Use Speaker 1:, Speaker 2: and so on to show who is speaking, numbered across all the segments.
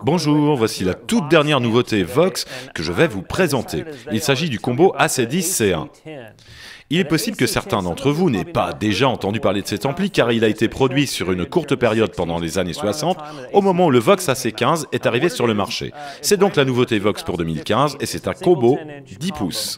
Speaker 1: Bonjour, voici la toute dernière nouveauté Vox que je vais vous présenter. Il s'agit du combo AC10-C1. Il est possible que certains d'entre vous n'aient pas déjà entendu parler de cet ampli car il a été produit sur une courte période pendant les années 60, au moment où le Vox AC15 est arrivé sur le marché. C'est donc la nouveauté Vox pour 2015 et c'est un combo 10 pouces.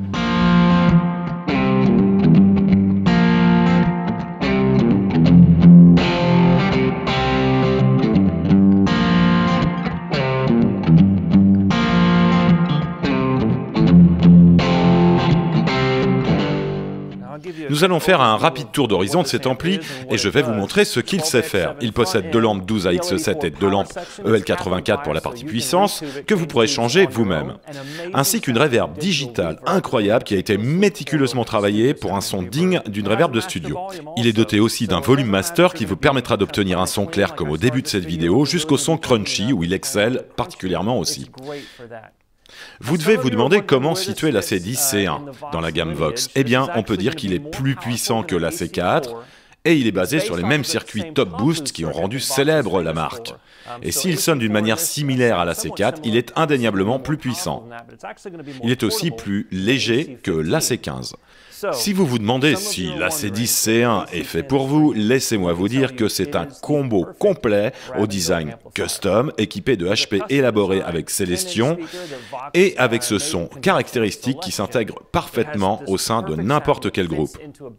Speaker 1: Nous allons faire un rapide tour d'horizon de cet ampli et je vais vous montrer ce qu'il sait faire. Il possède deux lampes 12AX7 et deux lampes EL84 pour la partie puissance que vous pourrez changer vous-même. Ainsi qu'une reverb digitale incroyable qui a été méticuleusement travaillée pour un son digne d'une reverb de studio. Il est doté aussi d'un volume master qui vous permettra d'obtenir un son clair comme au début de cette vidéo jusqu'au son crunchy où il excelle particulièrement aussi. Vous devez vous demander comment situer l'AC10-C1 dans la gamme Vox. Eh bien, on peut dire qu'il est plus puissant que l'AC4 et il est basé sur les mêmes circuits Top Boost qui ont rendu célèbre la marque. Et s'il sonne d'une manière similaire à l'AC4, il est indéniablement plus puissant. Il est aussi plus léger que l'AC15. Si vous vous demandez si l'AC10-C1 est fait pour vous, laissez-moi vous dire que c'est un combo complet au design custom, équipé de HP élaborés avec Celestion et avec ce son caractéristique qui s'intègre parfaitement au sein de n'importe quel groupe.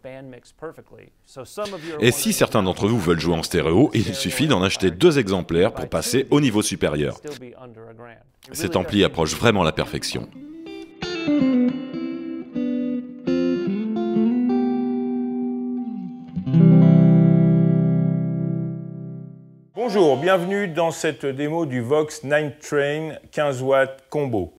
Speaker 1: Et si certains d'entre vous veulent jouer en stéréo, il suffit d'en acheter 2 exemplaires pour passer au niveau supérieur. Cet ampli approche vraiment la perfection.
Speaker 2: Bonjour, bienvenue dans cette démo du Vox Night Train 15 watts combo.